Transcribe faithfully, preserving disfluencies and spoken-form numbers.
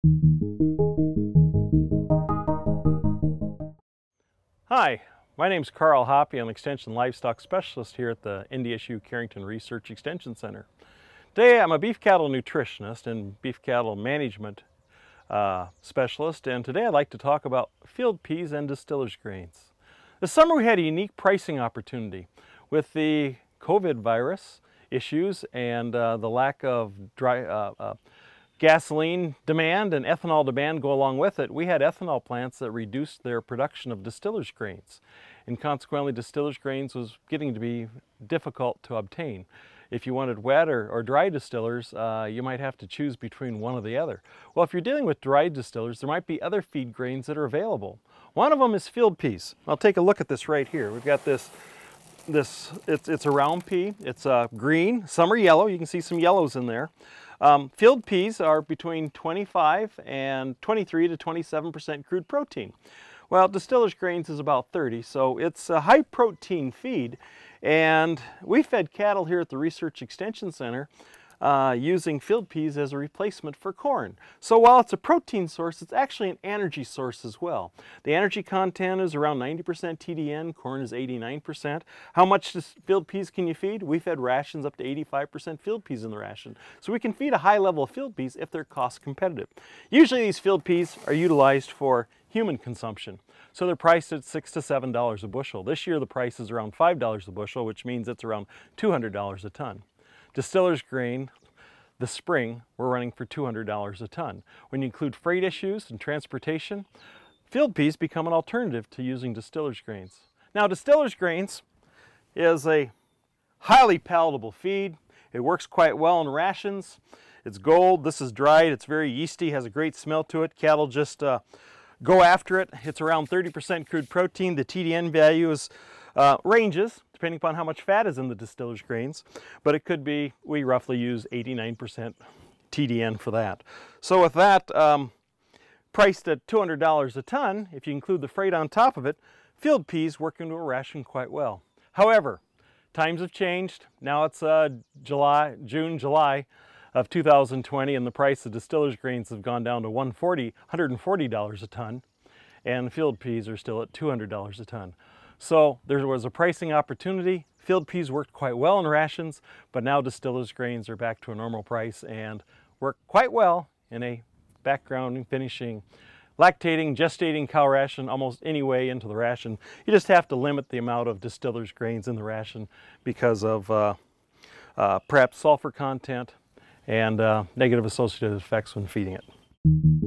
Hi, my name is Karl Hoppe. I'm Extension Livestock Specialist here at the N D S U Carrington Research Extension Center. Today I'm a beef cattle nutritionist and beef cattle management uh, specialist, and today I'd like to talk about field peas and distillers grains. This summer we had a unique pricing opportunity with the COVID virus issues and uh, the lack of dry uh, uh, gasoline demand and ethanol demand go along with it. We had ethanol plants that reduced their production of distillers grains, and consequently distillers grains was getting to be difficult to obtain. If you wanted wet or, or dry distillers, uh, you might have to choose between one or the other. Well, if you're dealing with dry distillers, there might be other feed grains that are available. One of them is field peas. I'll take a look at this right here. We've got this This, it's, it's a round pea. It's uh, green, some are yellow. You can see some yellows in there. Um, field peas are between twenty-five and twenty-three to twenty-seven percent crude protein. Well, distillers grains is about thirty, so it's a high protein feed. And we fed cattle here at the Research Extension Center Uh, using field peas as a replacement for corn. So while it's a protein source, it's actually an energy source as well. The energy content is around ninety percent T D N, corn is eighty-nine percent. How much field peas can you feed? We fed rations up to eighty-five percent field peas in the ration. So we can feed a high level of field peas if they're cost competitive. Usually these field peas are utilized for human consumption. So they're priced at six to seven dollars a bushel. This year the price is around five dollars a bushel, which means it's around two hundred dollars a ton. Distillers grain, the spring, we're running for two hundred dollars a ton. When you include freight issues and transportation, field peas become an alternative to using distillers grains. Now, distillers grains is a highly palatable feed. It works quite well in rations. It's gold, this is dried, it's very yeasty, has a great smell to it. Cattle just uh, go after it. It's around thirty percent crude protein. The T D N value is uh, ranges depending upon how much fat is in the distillers grains, but it could be, we roughly use eighty-nine percent T D N for that. So with that, um, priced at two hundred dollars a ton, if you include the freight on top of it, field peas work into a ration quite well. However, times have changed. Now it's uh, July, June, July of two thousand twenty, and the price of distillers grains have gone down to one hundred forty dollars a ton, and field peas are still at two hundred dollars a ton. So there was a pricing opportunity. Field peas worked quite well in rations, but now distillers grains are back to a normal price and work quite well in a background finishing, lactating, gestating cow ration, almost any way into the ration. You just have to limit the amount of distillers grains in the ration because of uh, uh, perhaps sulfur content and uh, negative associated effects when feeding it.